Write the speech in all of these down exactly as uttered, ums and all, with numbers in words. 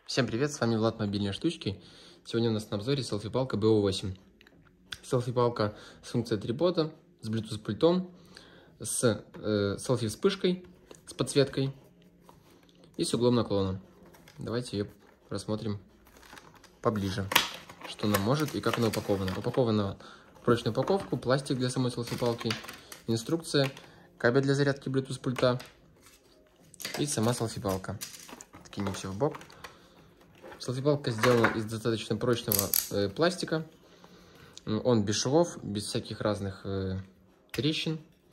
Всем привет, с вами Влад Мобильные штучки. Сегодня у нас на обзоре селфи-палка бэ о восемь. Селфи-палка с функцией трипода, с Bluetooth пультом, с э, селфи-вспышкой, с подсветкой и с углом наклона. Давайте ее рассмотрим поближе, что она может и как она упакована. Упакована в прочную упаковку, пластик для самой селфи-палки, инструкция, кабель для зарядки Bluetooth пульта и сама селфи-палка. Кинем все в бок. Селфи-палка сделана из достаточно прочного э, пластика. Он без швов, без всяких разных э, трещин.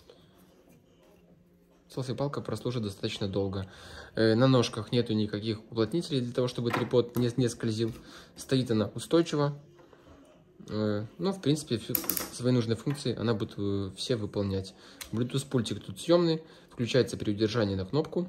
Селфи-палка прослужит достаточно долго. Э, на ножках нету никаких уплотнителей для того, чтобы трипод не, не скользил. Стоит она устойчиво. Э, но, в принципе, всю, свои нужные функции она будет э, все выполнять. Bluetooth пультик тут съемный. Включается при удержании на кнопку.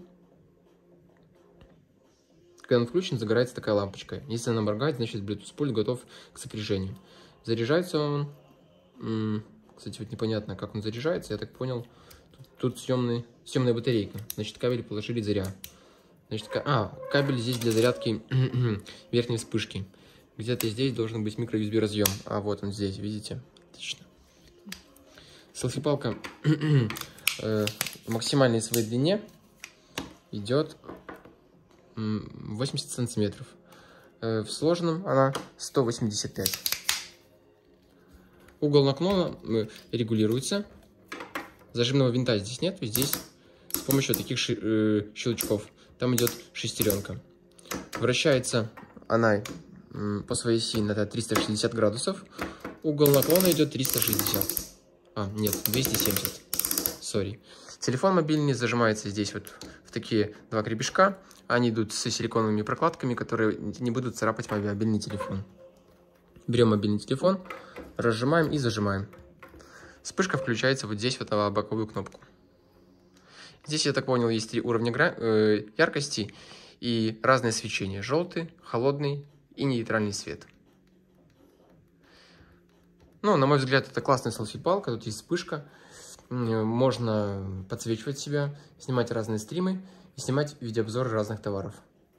Когда он включен, загорается такая лампочка. Если она моргает, значит Bluetooth пульт готов к сопряжению. Заряжается он... Кстати, вот непонятно, как он заряжается. Я так понял, тут, тут съемный, съемная батарейка. Значит, кабель положили зря. Значит, а, кабель здесь для зарядки верхней вспышки. Где-то здесь должен быть микро ю эс би разъем. А вот он здесь, видите? Отлично. Селфи-палка в максимальной своей длине идет восемьдесят сантиметров. В сложенном она сто восемьдесят пять. Угол наклона регулируется. Зажимного винта здесь нет. Здесь с помощью таких щелчков. Там идет шестеренка. Вращается она по своей оси на триста шестьдесят градусов. Угол наклона идет триста шестьдесят. А, нет, двести семьдесят. Сори. Телефон мобильный зажимается здесь вот в такие два крепежка. Они идут с силиконовыми прокладками, которые не будут царапать мобильный телефон. Берем мобильный телефон, разжимаем и зажимаем. Вспышка включается вот здесь, вот на боковую кнопку. Здесь, я так понял, есть три уровня э, яркости и разное свечение. Желтый, холодный и нейтральный свет. Ну, на мой взгляд, это классная селфи-палка. Тут есть вспышка. Можно подсвечивать себя, снимать разные стримы и снимать видеообзоры разных товаров.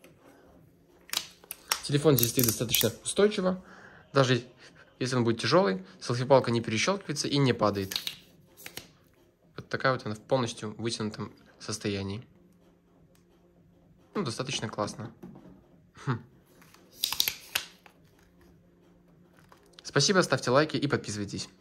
Телефон здесь стоит достаточно устойчиво. Даже если он будет тяжелый, селфи-палка не перещелкивается и не падает. Вот такая вот она в полностью вытянутом состоянии. Ну, достаточно классно. Хм. Спасибо, ставьте лайки и подписывайтесь.